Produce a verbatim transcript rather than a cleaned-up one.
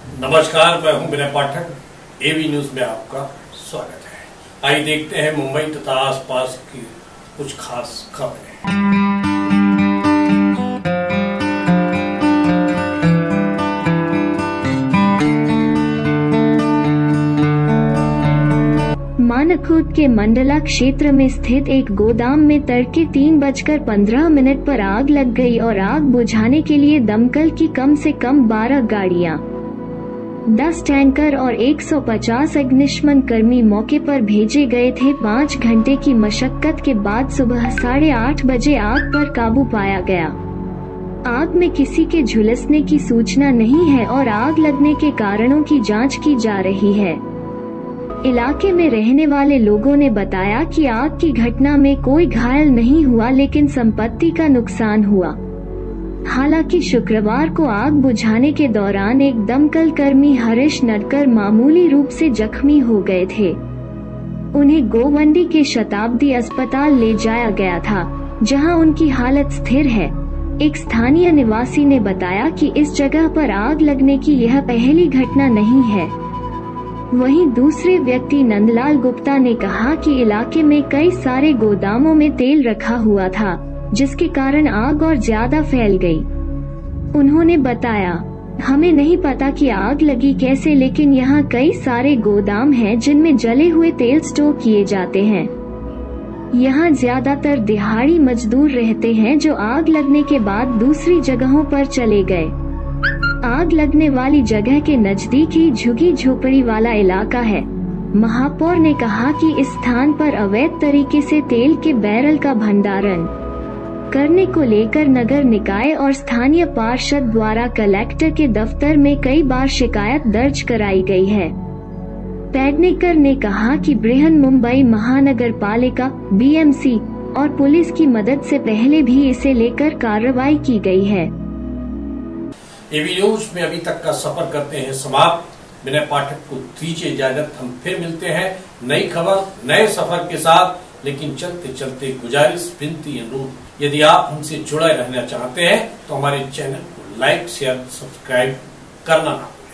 नमस्कार, मैं हूं विनय पाठक। एबी न्यूज में आपका स्वागत है। आइए देखते हैं मुंबई तथा आसपास की कुछ खास खबरें। मानखुर्द के मंडला क्षेत्र में स्थित एक गोदाम में तड़के तीन बजकर पंद्रह मिनट पर आग लग गई और आग बुझाने के लिए दमकल की कम से कम बारह गाड़ियां, दस टैंकर और एक सौ पचास अग्निशमन कर्मी मौके पर भेजे गए थे। पाँच घंटे की मशक्कत के बाद सुबह साढ़े आठ बजे आग पर काबू पाया गया। आग में किसी के झुलसने की सूचना नहीं है और आग लगने के कारणों की जांच की जा रही है। इलाके में रहने वाले लोगों ने बताया कि आग की घटना में कोई घायल नहीं हुआ, लेकिन संपत्ति का नुकसान हुआ। हालांकि शुक्रवार को आग बुझाने के दौरान एक दमकल कर्मी हरीश नटकर मामूली रूप से जख्मी हो गए थे। उन्हें गोवंडी के शताब्दी अस्पताल ले जाया गया था, जहां उनकी हालत स्थिर है। एक स्थानीय निवासी ने बताया कि इस जगह पर आग लगने की यह पहली घटना नहीं है। वहीं दूसरे व्यक्ति नंदलाल गुप्ता ने कहा कि इलाके में कई सारे गोदामों में तेल रखा हुआ था, जिसके कारण आग और ज्यादा फैल गई। उन्होंने बताया, हमें नहीं पता कि आग लगी कैसे, लेकिन यहाँ कई सारे गोदाम हैं जिनमें जले हुए तेल स्टोर किए जाते हैं। यहाँ ज्यादातर दिहाड़ी मजदूर रहते हैं जो आग लगने के बाद दूसरी जगहों पर चले गए। आग लगने वाली जगह के नजदीक ही झुग्गी झोपड़ी वाला इलाका है। महापौर ने कहा कि इस स्थान पर अवैध तरीके से तेल के बैरल का भंडारण करने को लेकर नगर निकाय और स्थानीय पार्षद द्वारा कलेक्टर के दफ्तर में कई बार शिकायत दर्ज कराई गई है। पेडनेकर ने कहा कि बृहन मुंबई महानगर पालिका, बी एम सी और पुलिस की मदद से पहले भी इसे लेकर कार्रवाई की गई है। एबी न्यूज में अभी तक का सफर करते हैं समाप्त। विनय पाठक को दीजिए इजाजत। हम फिर मिलते हैं नई खबर, नए सफर के साथ। लेकिन चलते चलते गुजारिश, विनती, अनुरोध, यदि आप हमसे जुड़े रहना चाहते हैं तो हमारे चैनल को लाइक, शेयर, सब्सक्राइब करना ना।